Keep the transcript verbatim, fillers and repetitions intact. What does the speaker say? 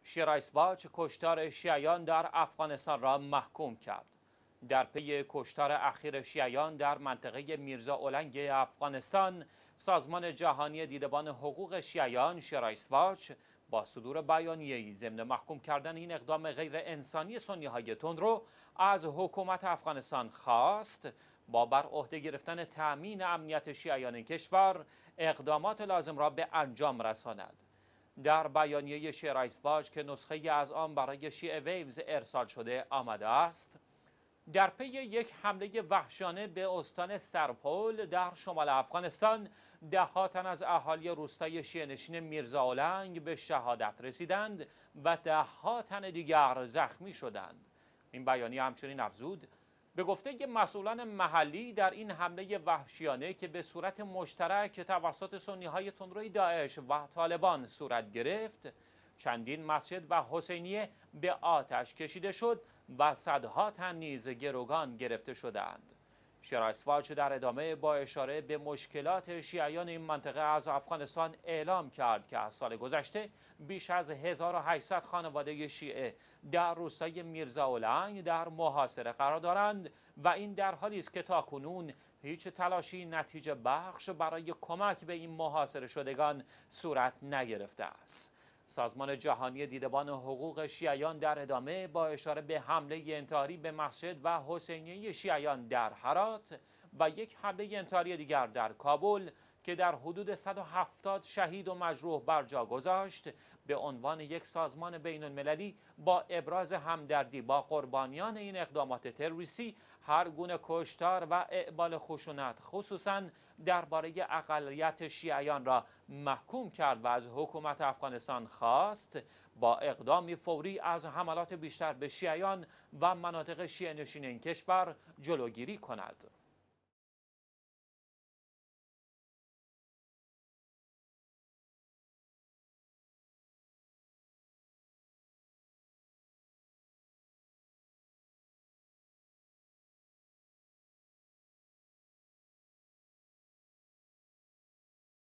شیرایس واچ کشتار شیعیان در افغانستان را محکوم کرد. در پی کشتار اخیر شیعیان در منطقه میرزا اولنگ افغانستان، سازمان جهانی دیدبان حقوق شیعیان شیرایس واچ با صدور بیانیه‌ای ضمن محکوم کردن این اقدام غیر انسانی سنی‌های تندرو از حکومت افغانستان خواست با بر عهده گرفتن تأمین امنیت شیعیان کشور اقدامات لازم را به انجام رساند. در بیانیه شیرایس واچ که نسخه از آن برای شیعه ویوز ارسال شده آمده است، در پی یک حمله وحشیانه به استان سرپل در شمال افغانستان، ده ها تن از اهالی روستای شیعه‌نشین میرزا اولنگ به شهادت رسیدند و ده ها تن دیگر زخمی شدند. این بیانیه همچنین افزود: به گفته مسئولان محلی، در این حمله وحشیانه که به صورت مشترک توسط سنی‌های تندروی داعش و طالبان صورت گرفت، چندین مسجد و حسینیه به آتش کشیده شد و صدها تن نیز گروگان گرفته شدند. شیرایس واچ در ادامه با اشاره به مشکلات شیعیان این منطقه از افغانستان اعلام کرد که از سال گذشته بیش از هزار و هشتصد خانواده شیعه در روستای میرزا اولنگ در محاصره قرار دارند و این در حالی است که تاکنون هیچ تلاشی نتیجه بخش برای کمک به این محاصره شدگان صورت نگرفته است. سازمان جهانی دیدبان حقوق شیعیان در ادامه با اشاره به حمله انتحاری به مسجد و حسینیه شیعیان در هرات و یک حمله انتحاری دیگر در کابل که در حدود صد و هفتاد شهید و مجروح بر جا گذاشت، به عنوان یک سازمان بین المللی با ابراز همدردی با قربانیان این اقدامات تروریستی هر گونه کشتار و اعمال خشونت خصوصاً درباره اقلیت شیعیان را محکوم کرد و از حکومت افغانستان خواست با اقدامی فوری از حملات بیشتر به شیعیان و مناطق شیعه نشین این کشور جلوگیری کند.